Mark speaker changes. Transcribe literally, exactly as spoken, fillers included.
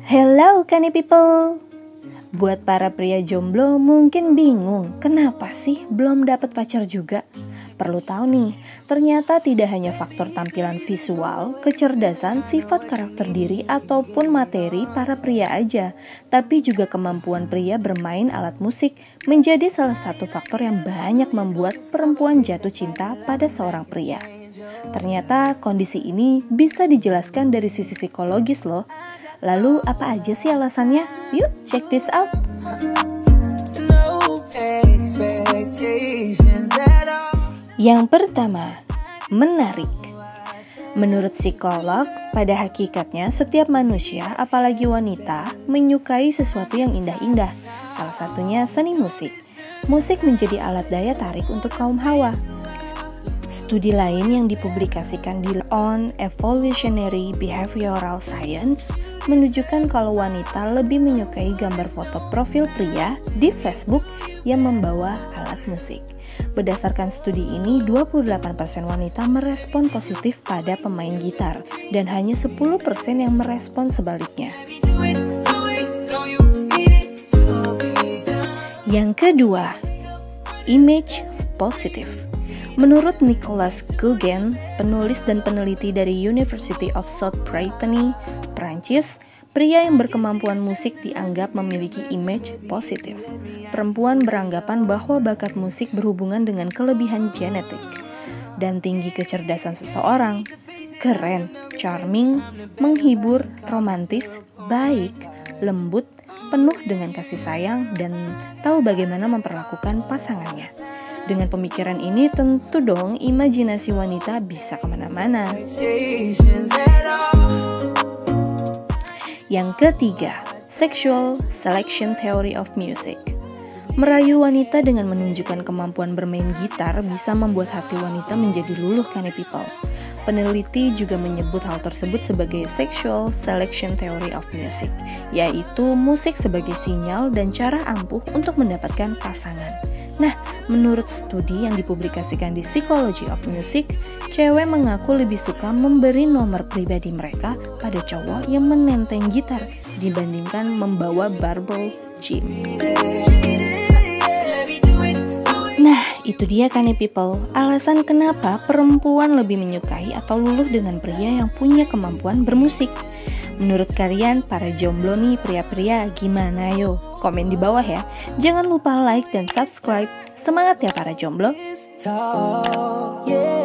Speaker 1: Hello Kani People. Buat para pria jomblo mungkin bingung, kenapa sih belum dapat pacar juga? Perlu tahu nih, ternyata tidak hanya faktor tampilan visual, kecerdasan, sifat karakter diri, ataupun materi para pria aja, tapi juga kemampuan pria bermain alat musik menjadi salah satu faktor yang banyak membuat perempuan jatuh cinta pada seorang pria. Ternyata kondisi ini bisa dijelaskan dari sisi psikologis loh. Lalu apa aja sih alasannya? Yuk check this out. Yang pertama, menarik. Menurut psikolog, pada hakikatnya setiap manusia, apalagi wanita, menyukai sesuatu yang indah-indah. Salah satunya seni musik. Musik menjadi alat daya tarik untuk kaum hawa. Studi lain yang dipublikasikan di On Evolutionary Behavioral Science menunjukkan kalau wanita lebih menyukai gambar foto profil pria di Facebook yang membawa alat musik. Berdasarkan studi ini, dua puluh delapan persen wanita merespon positif pada pemain gitar dan hanya sepuluh persen yang merespon sebaliknya. Yang kedua, image positif. Menurut Nicolas Gauguin, penulis dan peneliti dari University of South Brittany, Prancis, pria yang berkemampuan musik dianggap memiliki image positif. Perempuan beranggapan bahwa bakat musik berhubungan dengan kelebihan genetik dan tinggi kecerdasan seseorang. Keren, charming, menghibur, romantis, baik, lembut, penuh dengan kasih sayang, dan tahu bagaimana memperlakukan pasangannya. Dengan pemikiran ini tentu dong imajinasi wanita bisa kemana-mana. Yang ketiga, sexual selection theory of music. Merayu wanita dengan menunjukkan kemampuan bermain gitar bisa membuat hati wanita menjadi luluh Kani People. Peneliti juga menyebut hal tersebut sebagai sexual selection theory of music, yaitu musik sebagai sinyal dan cara ampuh untuk mendapatkan pasangan. Nah, menurut studi yang dipublikasikan di Psychology of Music, cewek mengaku lebih suka memberi nomor pribadi mereka pada cowok yang menenteng gitar dibandingkan membawa barbell gym. Nah, itu dia Kani People, alasan kenapa perempuan lebih menyukai atau luluh dengan pria yang punya kemampuan bermusik. Menurut kalian, para jomblo nih pria-pria, gimana yo? Komen di bawah ya. Jangan lupa like dan subscribe. Semangat ya para jomblo.